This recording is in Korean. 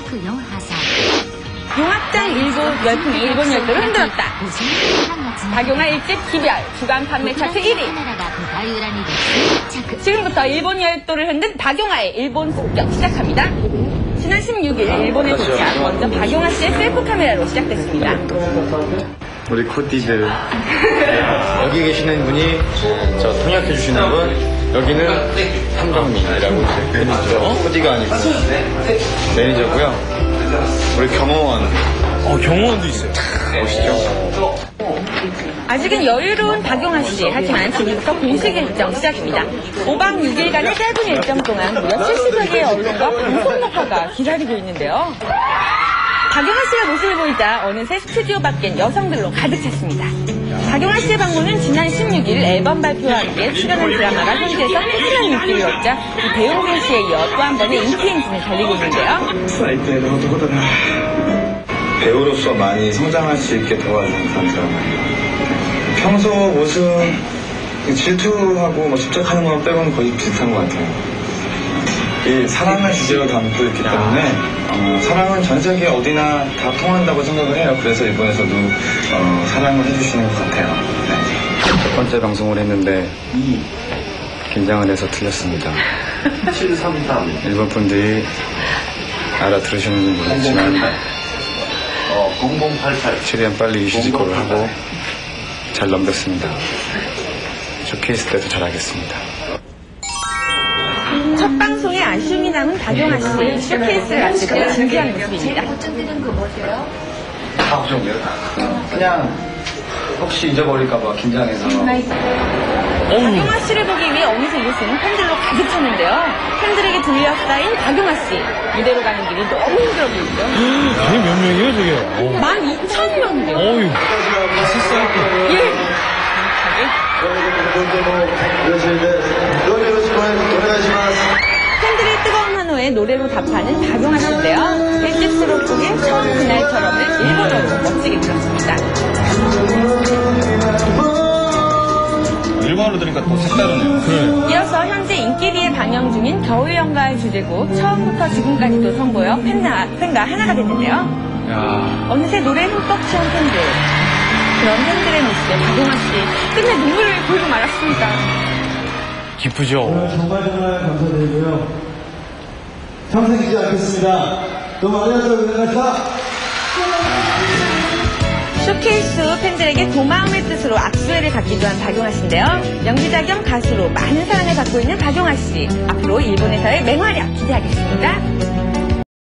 용악장 열풍이 일본 열도를 흔들었다. 박용화 1집 기별 주간 판매 차트 1위. 지금부터 일본 열도를 흔든 박용화의 일본 습격 시작합니다. 지난 16일 일본에 도착 먼저 박용화 씨의 셀프 카메라로 시작됐습니다. 우리 코디들 여기 계시는 분이 저 통역해 주시는 분, 여기는 한정민이라고 제 매니저, 코디가 아니고 매니저고요. 우리 경호원. 경호원도 있어요. 보시죠. 아직은 여유로운 박용화 씨. 하지만 지금부터 공식 일정 시작입니다. 5박 6일간의 짧은 일정 동안 무려 70여 개의 언론과 방송 녹화가 기다리고 있는데요. 박용화 씨가 모습을 보이자 어느새 스튜디오 밖엔 여성들로 가득 찼습니다. 박용화 씨의 방문은 지난 16일 앨범 발표와 함께 출연한 드라마가 현지에서 팽팽한 인기를 얻자 이 배용진 씨에 이어 또 한 번의 인기 엔진을 달리고 있는데요. 배우로서 많이 성장할 수 있게 도와주는 그런 드라마예요. 평소 모습 질투하고 집착하는 것 빼고는 거의 비슷한 것 같아요. 이 사랑을 주제로 담고 있기 때문에 사랑은 전 세계 어디나 다 통한다고 생각을 해요. 그래서 일본에서도 사랑을 해주시는 것 같아요. 네. 첫 번째 방송을 했는데 긴장을 해서 틀렸습니다. 733 일본 분들이 알아들으시는지 모르겠지만 0088 최대한 빨리 이슈지코를 하고 잘 넘겼습니다. 쇼케이스 때도 잘하겠습니다. 첫 방송에 아쉬움이 남은 박용화 씨. 쇼케이스를 마칠 때 진지한 모습입니다. 걱정되는 거 뭐세요? 그냥 혹시 잊어버릴까봐 긴장해서. 박용화 씨를 보기 위해 어느새 이곳은 팬들로 가득 찼는데요. 팬들에게 둘러싸인 박용화 씨. 무대로 가는 길이 너무 힘들어 보이죠? 저게 몇 명이에요, 저게? 12,000명이요. 어휴, 다 실수할게. 예. 팬들의 뜨거운 환호에 노래로 답하는 박용화 씨인데요. 1집스럽 곡인 처음 그날처럼을 일본어로 멋지게 들었습니다. 일본어로 들으니까 또 색다르네요. 그래. 이어서 현재 인기리에 방영 중인 겨울연가의 주제곡 처음부터 지금까지도 선보여 팬과 하나가 됐는데요. 야. 어느새 노래에 흠뻑 취한 팬들. 그런 팬들의 모습에 박용화 씨 끝내 눈물을 보이고 말았습니다. 기쁘죠? 정말 감사드리고요. 평생 잊지 않겠습니다. 너무 안녕하세요. 쇼케이스 후 팬들에게 고마움의 뜻으로 악수회를 갖기도 한 박용화 씨인데요. 연기자 겸 가수로 많은 사랑을 받고 있는 박용화 씨. 앞으로 일본에서의 맹활약 기대하겠습니다.